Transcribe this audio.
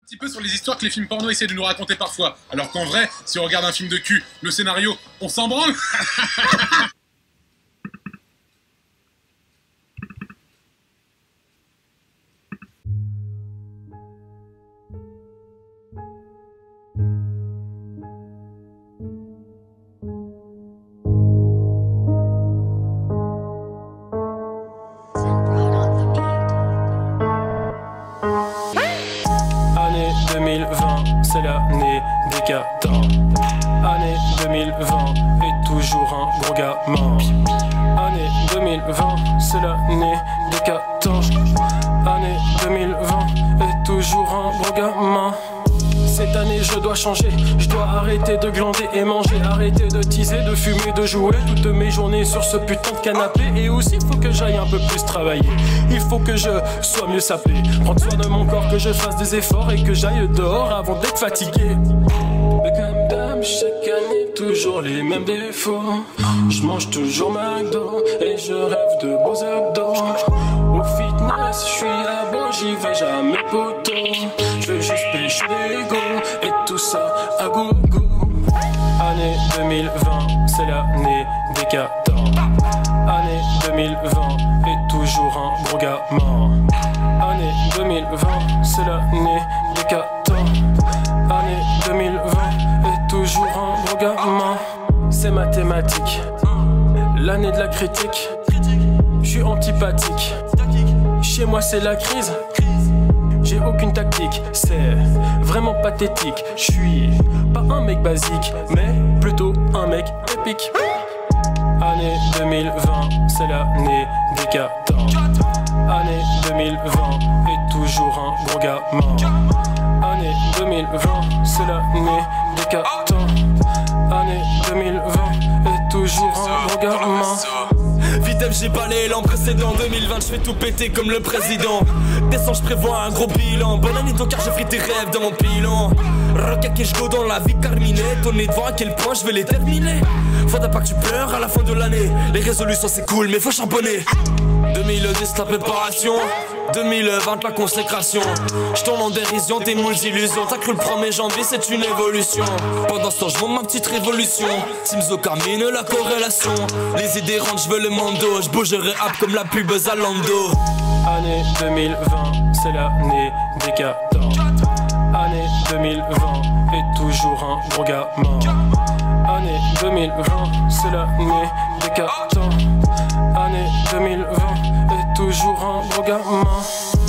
Un petit peu sur les histoires que les films porno essaient de nous raconter parfois. Alors qu'en vrai, si on regarde un film de cul, le scénario, on s'en branle. Année 2020, c'est l'année des catins. Année 2020, et toujours un gros gamin. Année 2020, c'est l'année des catins. Année 2020, et toujours un gros gamin. Cette année je dois changer, je dois arrêter de glander et manger, arrêter de teaser, de fumer, de jouer toutes mes journées sur ce putain de canapé. Et aussi il faut que j'aille un peu plus travailler, il faut que je sois mieux sapé, prendre soin de mon corps, que je fasse des efforts et que j'aille dehors avant d'être fatigué. Mais comme d'hab, chaque année toujours les mêmes défauts. Je mange toujours McDo et je rêve de beaux abdos. Au fitness, je suis à beau, j'y vais jamais poteau. Je veux juste pêcher l'ego et tout ça à gogo. Année 2020, c'est l'année des catins. Année 2020, et toujours un gros gamin. Année 2020, c'est l'année des catins. Année 2020, et toujours un gros gamin. C'est mathématique, l'année de la critique. Je suis antipathique, chez moi c'est la crise. J'ai aucune tactique, c'est vraiment pathétique. Je suis pas un mec basique, mais plutôt un mec épique. Année 2020, c'est l'année des catins. Année 2020, et toujours un gros gamin. Année 2020, c'est l'année des catins. Année 2020, et toujours un gros gamin. Vitem, j'ai balayé l'an précédent. 2020, je fais tout péter comme le président. Décembre, je prévois un gros bilan. Bonne année ton car j'ai pris tes rêves dans mon pilon. Rocket et je go dans la vie carminée. Ton nez devant à quel point je vais les terminer. Faudra pas que tu pleures à la fin de l'année. Les résolutions c'est cool mais faut charbonner. 2010 la préparation, 2020 la consécration. Je tombe en dérision, des moules illusions. T'as cru le 1er janvier, c'est une évolution. Pendant ce temps je monte ma petite révolution. Simzo Carmine la corrélation. Les idées rentrent, je veux le mando. Je bougerai rap comme la pub Zalando. Année 2020, c'est l'année des catins. Année 2020, et toujours un gros gamin. Année 2020, c'est l'année des catins. Année 2020, et toujours un gros gamin.